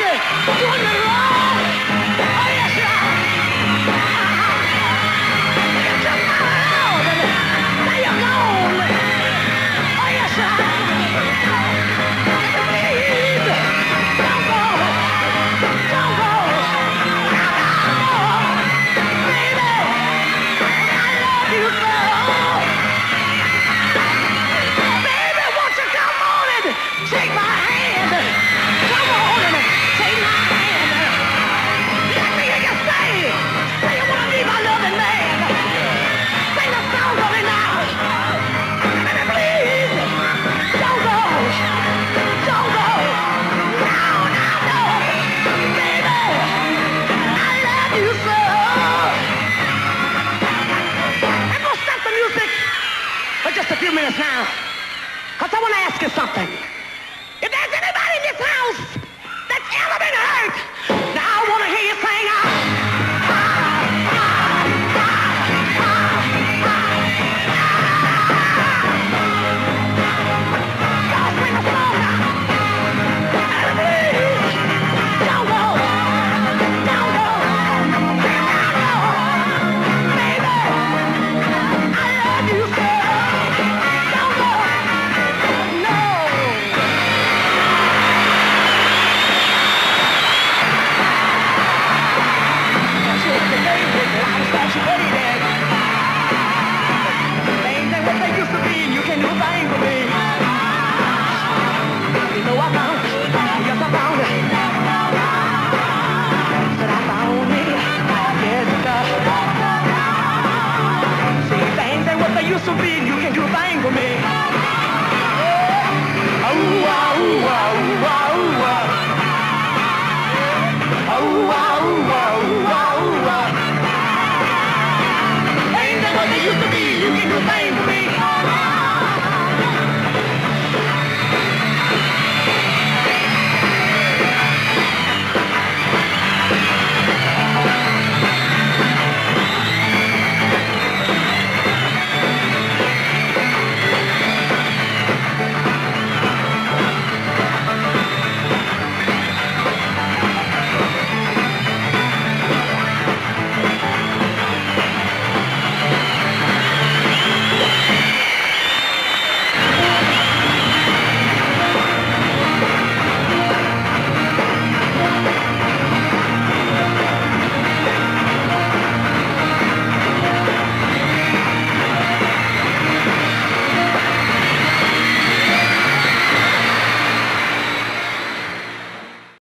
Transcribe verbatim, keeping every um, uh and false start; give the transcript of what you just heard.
you doing me wrong. Oh, yes, you are. You took my love and now you're gone. Oh, yes, you are. Please, don't go. Don't go. Baby, I love you so. Baby, won't you come on and take my hand? Come on and take my hand. Let me hear you say, say you wanna be my loving man. Sing the song for me now. Baby, please, don't go. Don't go. No, no, no. Baby, I love you so. I'm gonna stop the music for just a few minutes now. Cause I wanna ask you something. If there's anybody in this house